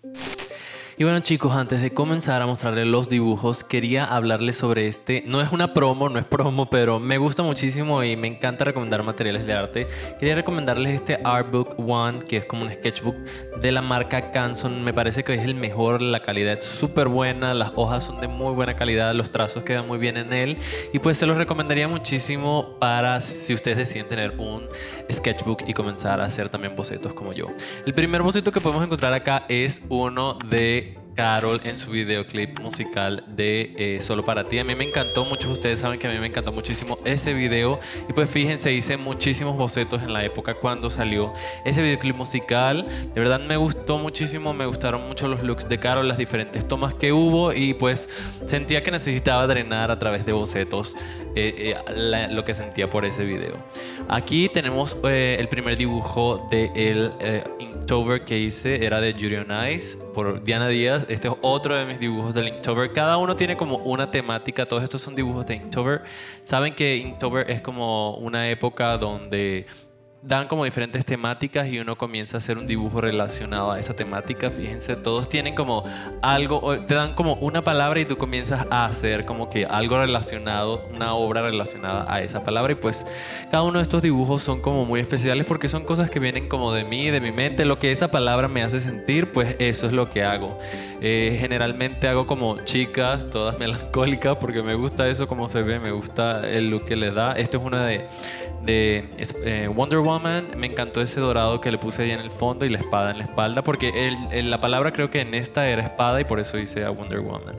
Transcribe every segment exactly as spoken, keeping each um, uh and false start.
Y bueno chicos, antes de comenzar a mostrarles los dibujos, quería hablarles sobre este. No es una promo, no es promo, pero me gusta muchísimo y me encanta recomendar materiales de arte. Quería recomendarles este Artbook One, que es como un sketchbook de la marca Canson. Me parece que es el mejor, la calidad es súper buena, las hojas son de muy buena calidad, los trazos quedan muy bien en él. Y pues se los recomendaría muchísimo para si ustedes deciden tener un sketchbook y comenzar a hacer también bocetos como yo. El primer boceto que podemos encontrar acá es uno de Karol en su videoclip musical de eh, Solo para ti. A mí me encantó, muchos de ustedes saben que a mí me encantó muchísimo ese video. Y pues fíjense, hice muchísimos bocetos en la época cuando salió ese videoclip musical. De verdad me gustó muchísimo, me gustaron mucho los looks de Karol, las diferentes tomas que hubo. Y pues sentía que necesitaba drenar a través de bocetos eh, eh, la, lo que sentía por ese video. Aquí tenemos eh, el primer dibujo de el eh, Inktober que hice, era de Yuri on Ice por Diana Díaz. Este es otro de mis dibujos del Inktober. Cada uno tiene como una temática. Todos estos son dibujos de Inktober. Saben que Inktober es como una época donde dan como diferentes temáticas y uno comienza a hacer un dibujo relacionado a esa temática. Fíjense, todos tienen como algo, te dan como una palabra y tú comienzas a hacer como que algo relacionado, una obra relacionada a esa palabra. Y pues cada uno de estos dibujos son como muy especiales porque son cosas que vienen como de mí, de mi mente. Lo que esa palabra me hace sentir, pues eso es lo que hago. Eh, generalmente hago como chicas, todas melancólicas, porque me gusta eso como se ve, me gusta el look que le da. Esto es una de... de eh, Wonder Woman. Me encantó ese dorado que le puse ahí en el fondo y la espada en la espalda, porque el, el, la palabra creo que en esta era espada y por eso hice a Wonder Woman.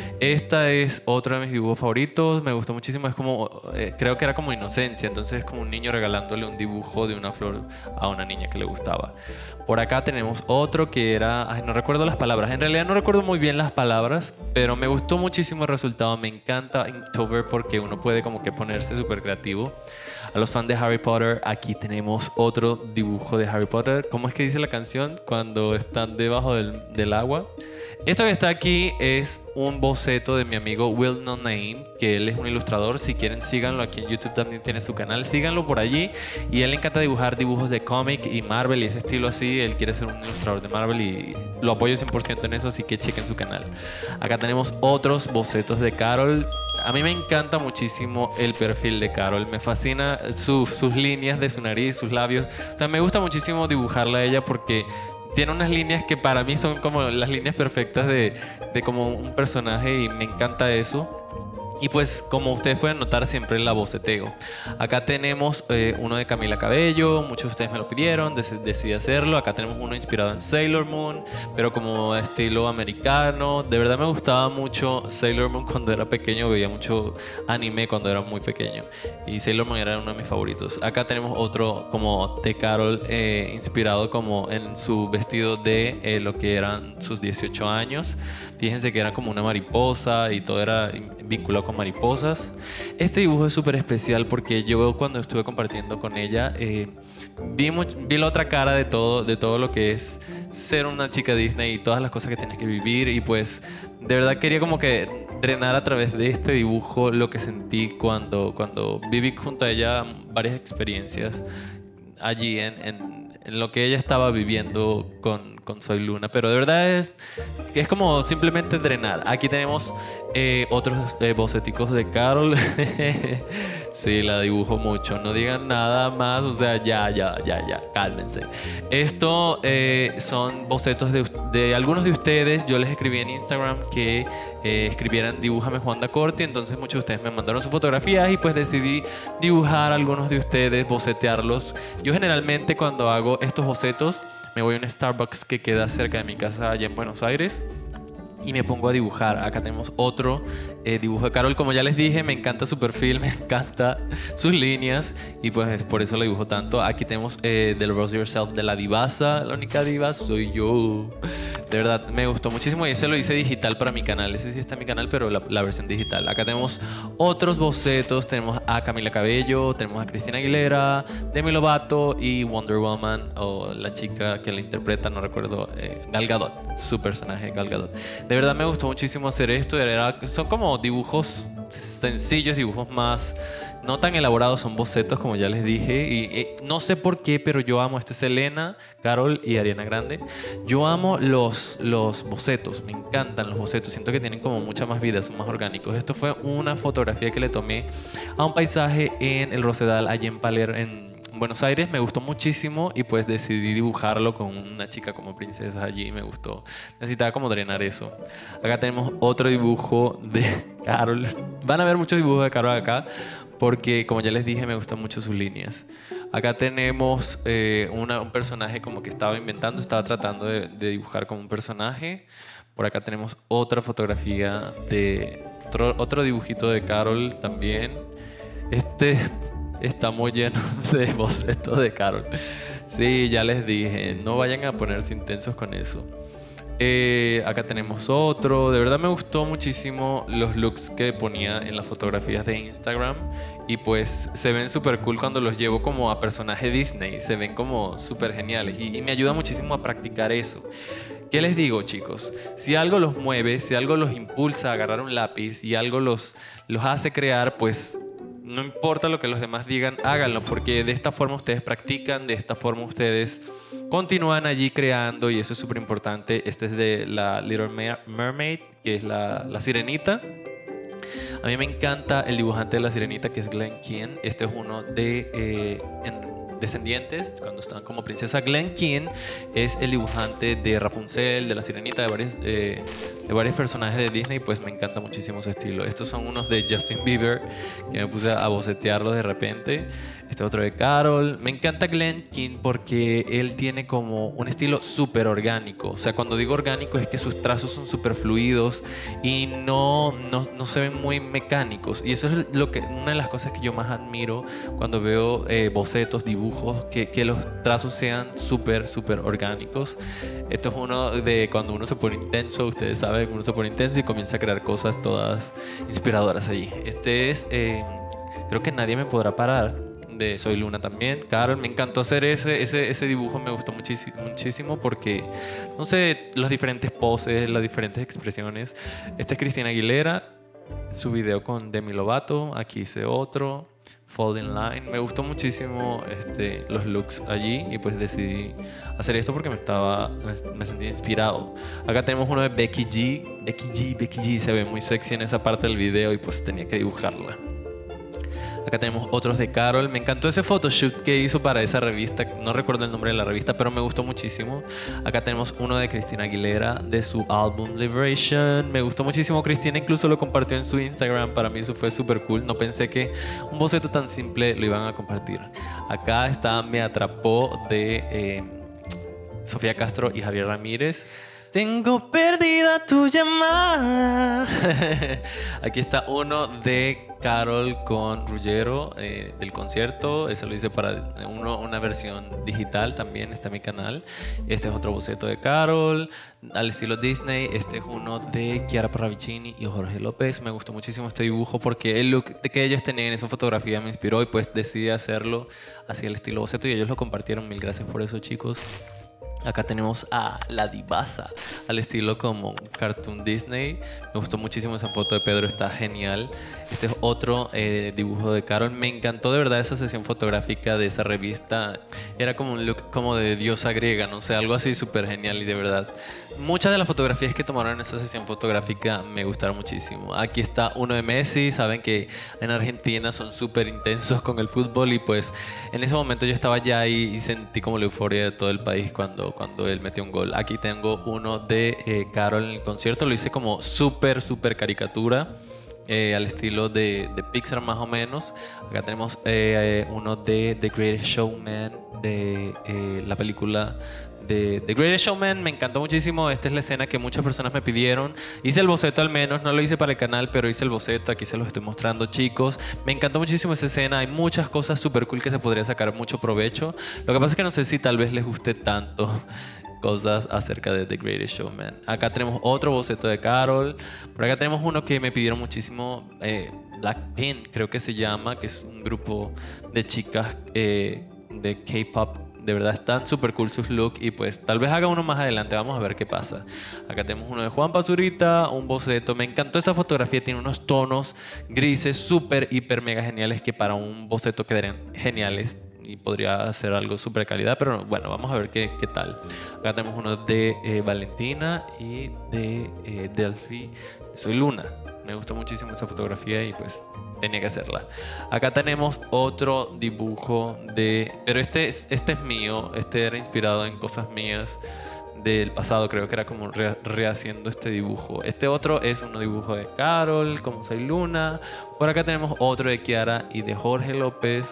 Esta es otro de mis dibujos favoritos, me gustó muchísimo. Es como, eh, creo que era como inocencia, entonces es como un niño regalándole un dibujo de una flor a una niña que le gustaba. Por acá tenemos otro que era, ay, no recuerdo las palabras, en realidad no recuerdo muy bien las palabras, pero me gustó muchísimo el resultado. Me encanta Inktober porque uno puede como que ponerse súper creativo. A los fans de Harry Potter, aquí tenemos otro dibujo de Harry Potter. ¿Cómo es que dice la canción? Cuando están debajo del, del agua. Esto que está aquí es un boceto de mi amigo Will No Name, que él es un ilustrador. Si quieren, síganlo. Aquí en YouTube también tiene su canal. Síganlo por allí. Y a él le encanta dibujar dibujos de cómic y Marvel y ese estilo así. Él quiere ser un ilustrador de Marvel y lo apoyo cien por ciento en eso, así que chequen su canal. Acá tenemos otros bocetos de Karol. A mí me encanta muchísimo el perfil de Karol. Me fascina su, sus líneas de su nariz, sus labios. O sea, me gusta muchísimo dibujarla a ella porque tiene unas líneas que para mí son como las líneas perfectas de, de como un personaje y me encanta eso. Y pues como ustedes pueden notar, siempre la boceteo. Acá tenemos eh, uno de Camila Cabello. Muchos de ustedes me lo pidieron, dec decidí hacerlo. Acá tenemos uno inspirado en Sailor Moon, pero como estilo americano. De verdad me gustaba mucho Sailor Moon cuando era pequeño. Veía mucho anime cuando era muy pequeño y Sailor Moon era uno de mis favoritos. Acá tenemos otro como de Karol, eh, inspirado como en su vestido de eh, lo que eran sus dieciocho años. Fíjense que era como una mariposa y todo era vinculado con mariposas. Este dibujo es súper especial porque yo cuando estuve compartiendo con ella eh, vi, vi la otra cara de todo, de todo lo que es ser una chica Disney y todas las cosas que tienes que vivir. Y pues de verdad quería como que drenar a través de este dibujo lo que sentí cuando, cuando viví junto a ella varias experiencias allí en, en, en lo que ella estaba viviendo con, con Soy Luna. Pero de verdad es, es como simplemente drenar. Aquí tenemos eh, otros eh, boceticos de Karol. Sí, la dibujo mucho. No digan nada más. O sea, ya, ya, ya, ya. Cálmense. Esto eh, son bocetos de, de algunos de ustedes. Yo les escribí en Instagram que eh, escribieran Dibújame Juanda Corti. Entonces muchos de ustedes me mandaron sus fotografías y pues decidí dibujar a algunos de ustedes, bocetearlos. Yo generalmente cuando hago estos bocetos me voy a un Starbucks que queda cerca de mi casa allá en Buenos Aires y me pongo a dibujar. Acá tenemos otro eh, dibujo de Karol. Como ya les dije, me encanta su perfil, me encanta sus líneas y pues por eso lo dibujo tanto. Aquí tenemos eh, del Rose Yourself de la divasa. La única diva soy yo. De verdad, me gustó muchísimo y ese lo hice digital para mi canal. Ese sí está en mi canal, pero la, la versión digital. Acá tenemos otros bocetos. Tenemos a Camila Cabello, tenemos a Cristina Aguilera, Demi Lovato y Wonder Woman, o la chica que la interpreta, no recuerdo, eh, Gal Gadot, su personaje Gal Gadot. De verdad me gustó muchísimo hacer esto. Era, son como dibujos sencillos, dibujos más no tan elaborados, son bocetos como ya les dije. Y, y no sé por qué, pero yo amo, este es Selena, Carol y Ariana Grande. Yo amo los, los bocetos, me encantan los bocetos, siento que tienen como mucha más vida, son más orgánicos. Esto fue una fotografía que le tomé a un paisaje en el Rosedal, allí en Palermo, en Buenos Aires. Me gustó muchísimo y pues decidí dibujarlo con una chica como princesa allí. Me gustó, necesitaba como drenar eso. Acá tenemos otro dibujo de Carol. Van a ver muchos dibujos de Carol acá porque, como ya les dije, me gustan mucho sus líneas. Acá tenemos eh, una, un personaje como que estaba inventando, estaba tratando de, de dibujar como un personaje. Por acá tenemos otra fotografía de otro, otro dibujito de Carol también. Este está muy lleno de bocetos de Carol. Sí, ya les dije, no vayan a ponerse intensos con eso. Eh, acá tenemos otro. De verdad me gustó muchísimo los looks que ponía en las fotografías de Instagram. Y pues se ven súper cool cuando los llevo como a personaje Disney. Se ven como súper geniales. Y, y me ayuda muchísimo a practicar eso. ¿Qué les digo, chicos? Si algo los mueve, si algo los impulsa a agarrar un lápiz y algo los, los hace crear, pues no importa lo que los demás digan, háganlo, porque de esta forma ustedes practican, de esta forma ustedes continúan allí creando, y eso es súper importante. Este es de la Little Mermaid, que es la, la sirenita. A mí me encanta el dibujante de la sirenita, que es Glen Keane. Este es uno de eh, en Descendientes, cuando estaban como princesa. Glen Keane es el dibujante de Rapunzel, de la sirenita, de varios, eh, de varios personajes de Disney. Pues me encanta muchísimo su estilo. Estos son unos de Justin Bieber, que me puse a bocetearlos de repente. Este otro de Carol. Me encanta Glen Keane porque él tiene como un estilo súper orgánico. O sea, cuando digo orgánico es que sus trazos son súper fluidos y no, no, no se ven muy mecánicos. Y eso es lo que, una de las cosas que yo más admiro cuando veo eh, bocetos, dibujos, que, que los trazos sean súper, súper orgánicos. Esto es uno de cuando uno se pone intenso. Ustedes saben, uno se pone intenso y comienza a crear cosas todas inspiradoras allí. Este es, eh, creo que nadie me podrá parar, de Soy Luna también. Carol, me encantó hacer ese, ese, ese dibujo, me gustó muchísimo, muchísimo porque, no sé, las diferentes poses, las diferentes expresiones. Este es Cristina Aguilera, su video con Demi Lovato. Aquí hice otro, Fall in Line. Me gustó muchísimo este, los looks allí y pues decidí hacer esto porque me estaba, me sentía inspirado. Acá tenemos uno de Becky G. Becky G, Becky G se ve muy sexy en esa parte del video y pues tenía que dibujarla. Acá tenemos otros de Carol. Me encantó ese photoshoot que hizo para esa revista. No recuerdo el nombre de la revista, pero me gustó muchísimo. Acá tenemos uno de Cristina Aguilera, de su álbum Liberation. Me gustó muchísimo. Cristina incluso lo compartió en su Instagram. Para mí eso fue súper cool. No pensé que un boceto tan simple lo iban a compartir. Acá está Me Atrapó, de eh, Sofía Castro y Javier Ramírez. Tengo perdida tu llamada. Aquí está uno de Carol con Ruggiero eh, del concierto. Ese lo hice para uno, una versión digital también, está en mi canal. Este es otro boceto de Carol al estilo Disney. Este es uno de Chiara Parravicini y Jorge López. Me gustó muchísimo este dibujo porque el look que ellos tenían en esa fotografía me inspiró y pues decidí hacerlo así el estilo boceto y ellos lo compartieron. Mil gracias por eso, chicos. Acá tenemos a la divasa al estilo como Cartoon Disney. Me gustó muchísimo esa foto de Pedro, está genial. Este es otro eh, dibujo de Carol. Me encantó de verdad esa sesión fotográfica de esa revista. Era como un look como de diosa griega, no sé, algo así súper genial. Y de verdad, muchas de las fotografías que tomaron en esa sesión fotográfica me gustaron muchísimo. Aquí está uno de Messi. Saben que en Argentina son súper intensos con el fútbol y pues en ese momento yo estaba allá y, y sentí como la euforia de todo el país cuando cuando él metió un gol. Aquí tengo uno de eh, Carol en el concierto. Lo hice como súper, súper caricatura, eh, al estilo de, de Pixar más o menos. Acá tenemos eh, uno de The Greatest Showman, de eh, la película de The Greatest Showman. Me encantó muchísimo. Esta es la escena que muchas personas me pidieron. Hice el boceto al menos, no lo hice para el canal, pero hice el boceto. Aquí se los estoy mostrando, chicos. Me encantó muchísimo esa escena. Hay muchas cosas súper cool que se podría sacar mucho provecho. Lo que pasa es que no sé si tal vez les guste tanto cosas acerca de The Greatest Showman. Acá tenemos otro boceto de Carol. Por acá tenemos uno que me pidieron muchísimo, eh, Blackpink creo que se llama, que es un grupo de chicas eh, de K-pop De verdad están súper cool sus looks y pues tal vez haga uno más adelante, vamos a ver qué pasa. Acá tenemos uno de Juan Pazurita, un boceto. Me encantó esa fotografía, tiene unos tonos grises súper, hiper, mega geniales que para un boceto quedarían geniales y podría ser algo súper calidad, pero bueno, vamos a ver qué, qué tal. Acá tenemos uno de eh, Valentina y de eh, Delphi, de Soy Luna. Me gustó muchísimo esa fotografía y pues tenía que hacerla. Acá tenemos otro dibujo de... Pero este es, este es mío. Este era inspirado en cosas mías del pasado. Creo que era como re, rehaciendo este dibujo. Este otro es un dibujo de Carol, como Soy Luna. Por acá tenemos otro de Kiara y de Jorge López.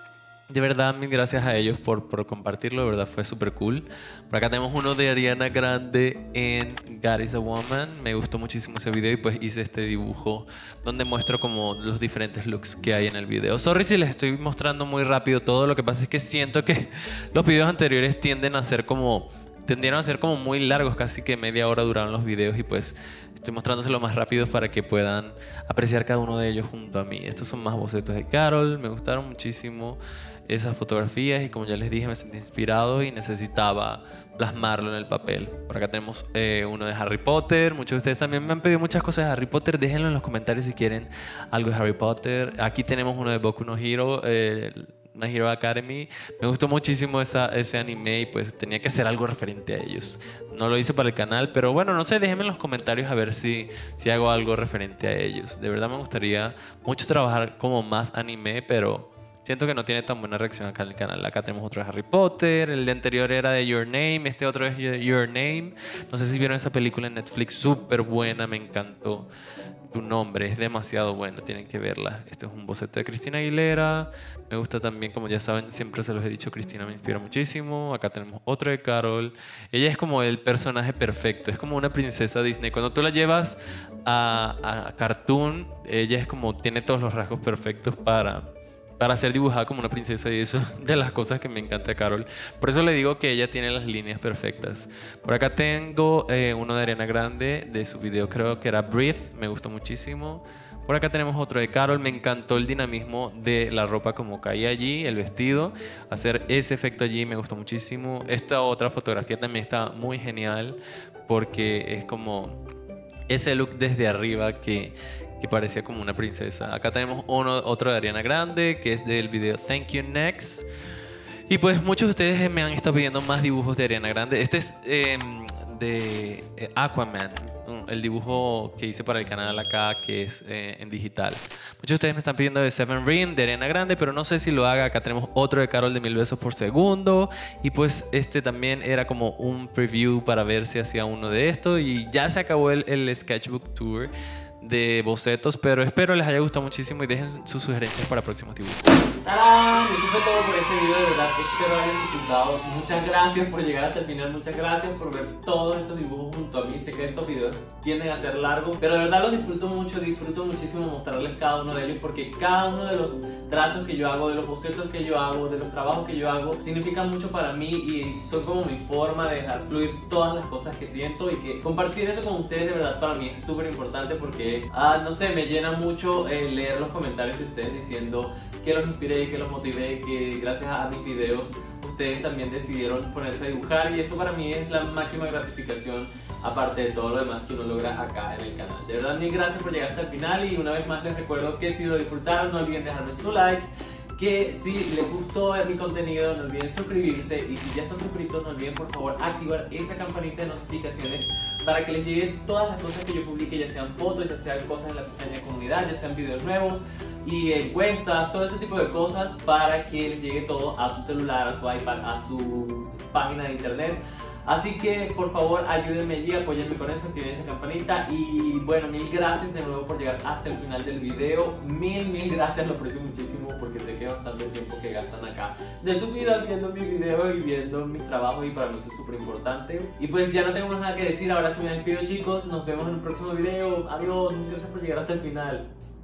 De verdad, mil gracias a ellos por, por compartirlo, de verdad fue súper cool. Por acá tenemos uno de Ariana Grande en God is a Woman. Me gustó muchísimo ese video y pues hice este dibujo donde muestro como los diferentes looks que hay en el video. Sorry si les estoy mostrando muy rápido todo, lo que pasa es que siento que los videos anteriores tienden a ser como... tendieron a ser como muy largos, casi que media hora duraron los videos y pues estoy mostrándoselo más rápido para que puedan apreciar cada uno de ellos junto a mí. Estos son más bocetos de Carol, me gustaron muchísimo esas fotografías y como ya les dije me sentí inspirado y necesitaba plasmarlo en el papel. Por acá tenemos eh, uno de Harry Potter. Muchos de ustedes también me han pedido muchas cosas de Harry Potter. Déjenlo en los comentarios si quieren algo de Harry Potter. Aquí tenemos uno de Boku no Hero, eh, My Hero Academy. Me gustó muchísimo esa, ese anime y pues tenía que hacer algo referente a ellos. No lo hice para el canal, pero bueno, no sé, déjenme en los comentarios a ver si, si hago algo referente a ellos. De verdad me gustaría mucho trabajar como más anime, pero siento que no tiene tan buena reacción acá en el canal. Acá tenemos otro de Harry Potter. El de anterior era de Your Name. Este otro es Your Name. No sé si vieron esa película en Netflix. Súper buena, me encantó. Tu nombre es demasiado bueno, tienen que verla. Este es un boceto de Cristina Aguilera. Me gusta también, como ya saben, siempre se los he dicho, Cristina me inspira muchísimo. Acá tenemos otro de Carol. Ella es como el personaje perfecto, es como una princesa Disney. Cuando tú la llevas a, a cartoon, ella es como, tiene todos los rasgos perfectos para... para ser dibujada como una princesa y eso de las cosas que me encanta de Carol. Por eso le digo que ella tiene las líneas perfectas. Por acá tengo eh, uno de Ariana Grande, de su video creo que era Breathe, me gustó muchísimo. Por acá tenemos otro de Carol, me encantó el dinamismo de la ropa como caía allí, el vestido. Hacer ese efecto allí me gustó muchísimo. Esta otra fotografía también está muy genial porque es como ese look desde arriba que... que parecía como una princesa. Acá tenemos uno, otro de Ariana Grande, que es del video Thank You Next. Y pues muchos de ustedes me han estado pidiendo más dibujos de Ariana Grande. Este es eh, de eh, Aquaman, el dibujo que hice para el canal acá, que es eh, en digital. Muchos de ustedes me están pidiendo de Seven Ring, de Ariana Grande, pero no sé si lo haga. Acá tenemos otro de Carol de Mil Besos por Segundo. Y pues este también era como un preview para ver si hacía uno de estos. Y ya se acabó el, el Sketchbook Tour de bocetos, pero espero les haya gustado muchísimo y dejen sus sugerencias para próximos dibujos. ¡Tarán! Eso fue todo por este video, de verdad espero hayan disfrutado. Muchas gracias por llegar hasta el final, muchas gracias por ver todos estos dibujos junto a mí. Sé que estos videos tienden a ser largos, pero de verdad los disfruto mucho, disfruto muchísimo mostrarles cada uno de ellos, porque cada uno de los trazos que yo hago, de los bocetos que yo hago, de los trabajos que yo hago, significan mucho para mí y son como mi forma de dejar fluir todas las cosas que siento, y que compartir eso con ustedes de verdad para mí es súper importante, porque ah, no sé, me llena mucho eh, leer los comentarios de ustedes diciendo que los inspiré, que los motivé, que gracias a mis videos ustedes también decidieron ponerse a dibujar, y eso para mí es la máxima gratificación, aparte de todo lo demás que uno logra acá en el canal. De verdad, mil gracias por llegar hasta el final, y una vez más les recuerdo que si lo disfrutaron no olviden dejarme su like, que si les gustó mi contenido no olviden suscribirse, y si ya están suscritos no olviden por favor activar esa campanita de notificaciones para que les lleguen todas las cosas que yo publique, ya sean fotos, ya sean cosas en la pestaña de comunidad, ya sean videos nuevos y encuestas, todo ese tipo de cosas, para que les llegue todo a su celular, a su iPad, a su página de internet. Así que por favor ayúdenme allí, apóyenme con eso, activen esa campanita. Y bueno, mil gracias de nuevo por llegar hasta el final del video. Mil, mil gracias, lo aprecio muchísimo, porque sé que es bastante tiempo que gastan acá de su vida viendo mis videos y viendo mis trabajos, y para mí eso es súper importante. Y pues ya no tengo más nada que decir, ahora sí me despido, chicos. Nos vemos en el próximo video. Adiós, muchas gracias por llegar hasta el final.